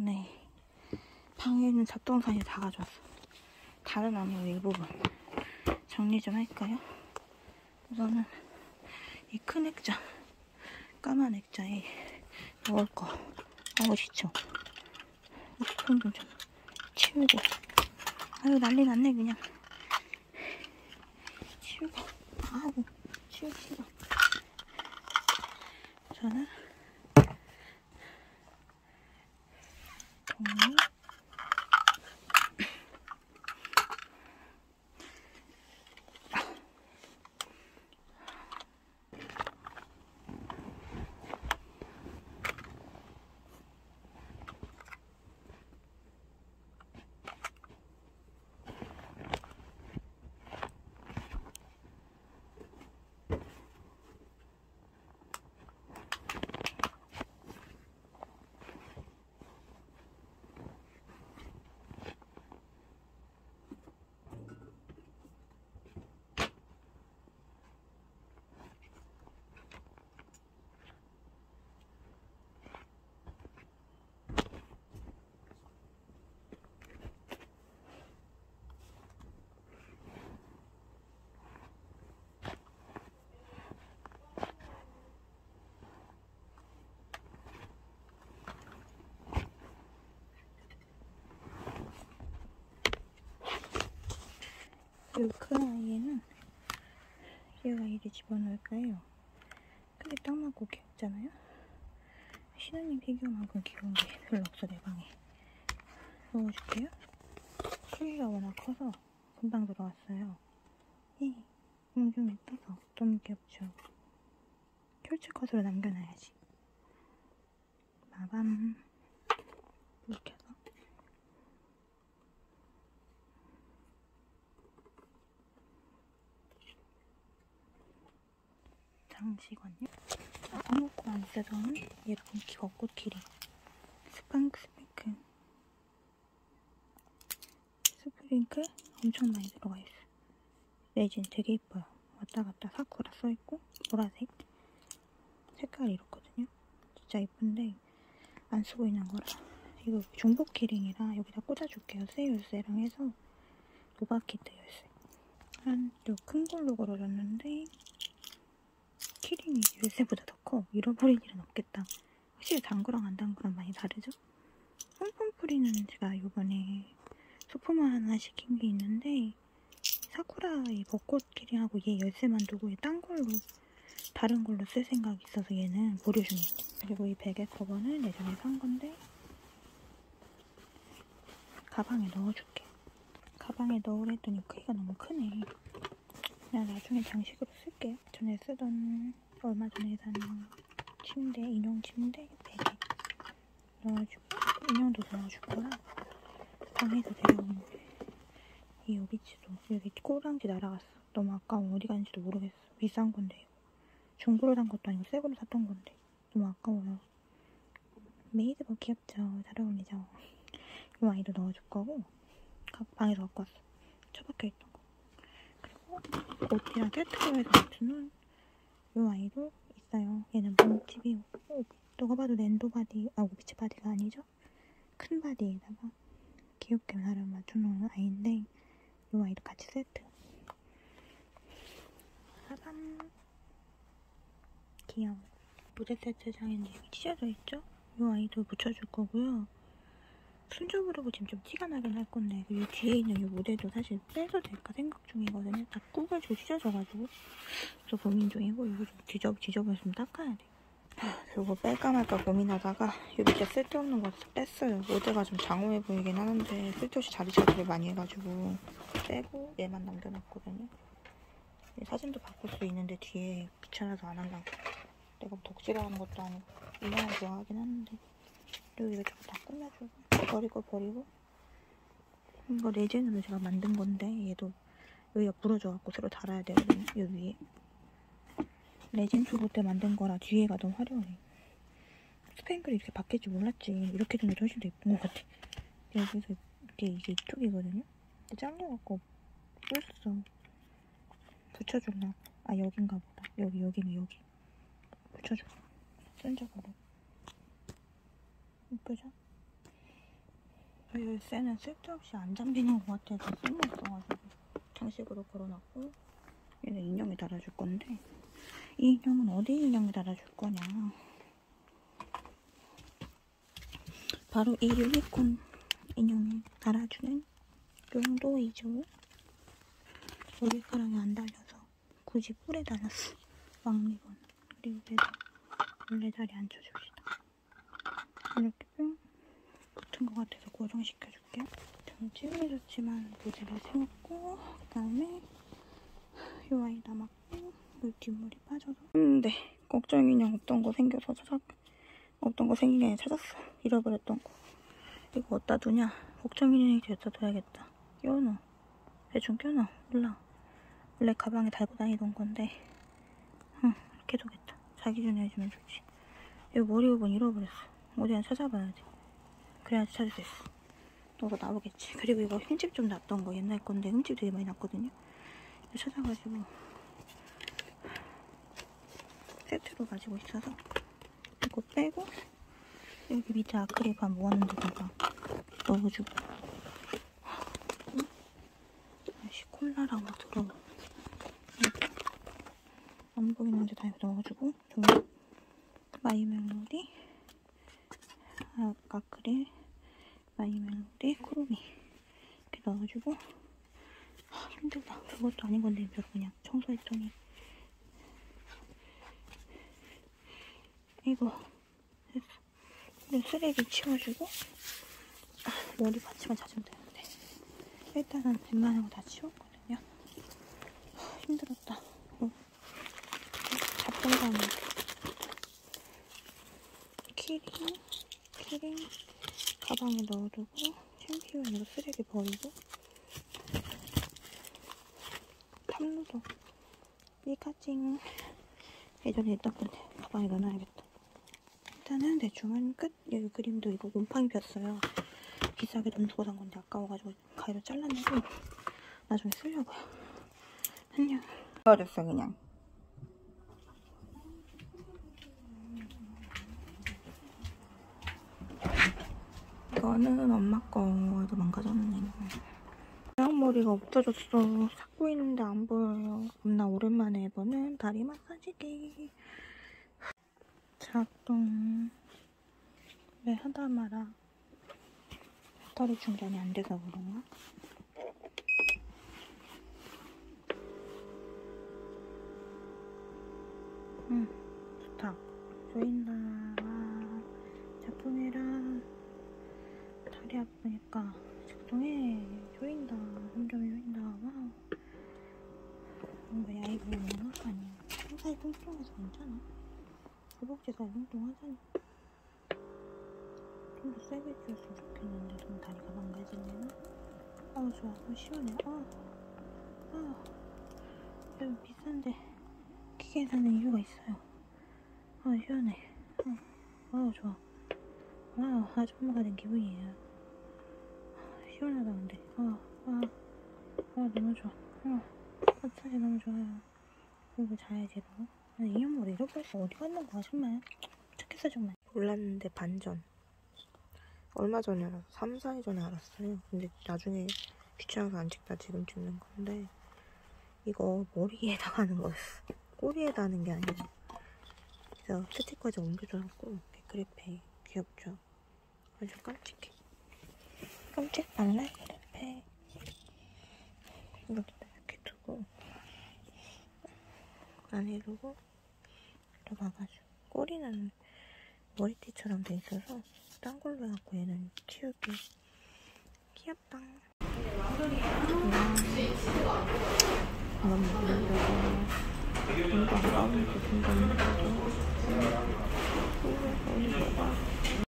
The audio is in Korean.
때문에 방에 있는 잡동사니 다 가져왔어. 다른 아니고 일부분. 정리 좀 할까요? 우선은 이 큰 액자, 까만 액자에 넣을 거. 지쳐. 손 좀 치우고. 아유, 난리 났네, 그냥. 치우고. 아우, 치우기 싫어. 저는 종이. 이 큰 아이에는 얘가 이리 집어넣을까요? 근데 딱 맞고 귀엽잖아요? 신우님 피규어만큼 귀여운 게 별로 없어, 내 방에. 넣어줄게요. 크기가 워낙 커서 금방 들어왔어요. 좀 예뻐서 너무 귀엽죠? 캡처 컷으로 남겨놔야지. 마밤. 이렇게 해서. 잠시만요. 써놓고 안 쓰던 예쁜 벚꽃 키링. 스프링클 엄청 많이 들어가 있어. 레진 되게 예뻐요. 왔다 갔다 사쿠라 써있고 보라색. 색깔이 이렇거든요. 진짜 예쁜데 안 쓰고 있는 거라. 이거 중복 키링이라 여기다 꽂아줄게요. 새 열쇠랑 해서 노바키트 열쇠. 한 요 큰 걸로 걸어줬는데 키링이 열쇠보다 더 커. 잃어버릴 일은 없겠다. 확실히 단 거랑 안 단 거랑 많이 다르죠? 폼폼프리는 제가 요번에 소품화 하나 시킨 게 있는데 사쿠라 이 벚꽃 키링하고 얘 열쇠만 두고 딴 걸로 다른 걸로 쓸 생각이 있어서 얘는 보류 중이에요. 그리고 이 베개 커버는 예전에 산 건데 가방에 넣어줄게. 가방에 넣으랬더니 크기가 너무 크네. 그냥 나중에 장식으로 쓸게요. 전에 쓰던 얼마 전에 산 침대, 인형 침대 베개 넣어주고 인형도 넣어줄 거라 방에서 데려온 이 오비치도 여기 꼬랑지 날아갔어. 너무 아까워. 어디 갔는지도 모르겠어. 비싼 건데 중고로 산 것도 아니고 새거로 샀던 건데 너무 아까워요. 메이드복 귀엽죠? 잘 어울리죠? 이 아이도 넣어줄 거고 각 방에서 갖고 왔어. 처박혀 있던 거. 그리고 옷이랑 세트로 해서 맞추는 이 아이도 있어요. 얘는 몸집이 누가 봐도 랜도 바디, 오비치 바디가 아니죠? 큰 바디에다가 귀엽게 나름 맞춰놓은 아이인데 이 아이도 같이 세트. 사람 귀여워. 무대 세트장인데 여기 찢어져 있죠? 이 아이도 붙여줄 거고요. 순조부르고 지금 좀 티가 나긴 할 건데 이 뒤에 있는 이 무대도 사실 빼도 될까 생각 중이거든요. 다 꾸겨지고 찢어져가지고 그래서 고민 중이고 이거 좀 지저분했으면 닦아야 돼. 이거 뺄까 말까 고민하다가 이 밑에 쓸데없는 거 뺐어요. 모델가 좀 장호해 보이긴 하는데 쓸데없이 자리 차지를 많이 해가지고 빼고 얘만 남겨놨거든요. 사진도 바꿀 수 있는데 뒤에 귀찮아서 안 하려고. 내가 덕질하는 것도 아니고 인형을 좋아하긴 하는데 그리고 이거 좀 다 꾸며주고 버리고 이거 레진으로 제가 만든 건데 얘도 여기가 부러져갖고 새로 달아야 되거든요. 여기 위에 레진 초보 때 만든 거라 뒤에가 너무 화려해. 스팽글이 이렇게 바뀔 줄 몰랐지. 이렇게 좀 훨씬 더 예쁜 것 같아. 여기서 이게 이쪽이거든요. 잘려갖고 뿔었어. 붙여주려고. 여긴가 보다. 여기는 여기. 붙여줘. 순적으로. 예쁘죠? 열쇠는 쓸데없이 안 잠기는 것 같아서 쓸모없어가지고 장식으로 걸어놨고, 얘는 인형에 달아줄 건데, 이 인형은 어디 인형에 달아줄 거냐. 바로 이 유니콘 인형에 달아주는 용도이죠. 머리카락이 안 달려서 굳이 뿔에 달았어. 왕리본. 그리고 얘도 원래 자리에 앉혀줍시다. 이렇게 뿅 붙은 것 같아서 고정시켜줄게요. 저는 찌그러졌지만 모델을 세웠고, 그 다음에 요 아이 남았고, 물 뒷물이 빠져서. 근데 걱정 인형 없던 거 생겨서 없던 거 생긴 게 찾았어. 잃어버렸던 거. 이거 어디다 두냐? 걱정 인형이 어디다 둬야겠다. 끼워넣어. 대충 껴넣어. 몰라. 원래 가방에 달고 다니던 건데, 이렇게 두겠다. 자기 전에 해주면 좋지. 이거 머리 부분 잃어버렸어. 어디나 찾아봐야 돼. 그래야지 찾을 수 있어. 너가 나오겠지. 그리고 이거 흠집 좀 났던 거 옛날 건데 흠집 되게 많이 났거든요. 이거 찾아가지고 세트로 가지고 있어서 이거 빼고 여기 밑에 아크릴판 모아놓은 데다가 넣어주고, 아이씨 콜라랑 막 들어. 안 보이는 데다 넣어주고, 종이 마이멜로디, 아크릴, 마이멜로디, 크로미 이렇게 넣어주고. 힘들다. 그것도 아닌 건데 그냥 청소했더니 이거 됐어. 그리고 쓰레기 치워주고, 머리 받침만 찾으면 되는데 일단은 웬만한 거 다 치웠거든요. 힘들었다. 잡동사니 키링 가방에 넣어두고, 챔피언 이거 쓰레기 버리고, 탐루도 피카찡 예전에 했던 건데 가방에 넣어놔야겠다. 일단은 대충은 끝. 여기 그림도 이거 곰팡이 폈어요. 비싸게 돈 주고 산 건데 아까워가지고 가위로 잘라내고 나중에 쓰려고요. 안녕. 버렸어 그냥. 이거는 엄마 거에도 망가졌네. 머리가 없어졌어. 찾고 있는데 안 보여요. 겁나 오랜만에 해보는 다리 마사지기. 작동. 왜 하다 말아. 배터리 충전이 안 돼서 그런가? 좋다. 조인다. 작동해라. 다리 아프니까 작동해. 조인다. 점점 조인다. 와우. 뭔가 야이 보이는 거 아니야. 살이 뚱뚱해서 괜찮아. 허벅지 살이 뚱뚱하잖아. 좀 더 세게 쥐었으면 좋겠는데 좀 다리가 망가지네요. 아우 좋아. 시원해. 좀 비싼데 기계 사는 이유가 있어요. 시원해. 좋아. 아줌마가 된 기분이에요. 시원하다 근데. 너무 좋아. 마사지 너무 좋아요. 그리고 자야지 너. 인형머리 잃어버렸어. 어디 갔는 거야 정말. 착했어 정말. 몰랐는데 반전. 얼마 전에 알았어. 3, 4일 전에 알았어요. 근데 나중에 귀찮아서 안 찍다 지금 찍는 건데, 이거 머리에다 하는 거였어. 꼬리에다 하는 게 아니고. 그래서 스티커에서 옮겨줘갖고 그래페 귀엽죠? 아주 깜찍해. 깜찍 발랄 그래페. 여기다 이렇게 두고 안에 두고 들어가가지고, 꼬리는 머리띠처럼 돼 있어서 딴 걸로 해갖고 얘는 키우기 귀엽다. 너무 예쁘다.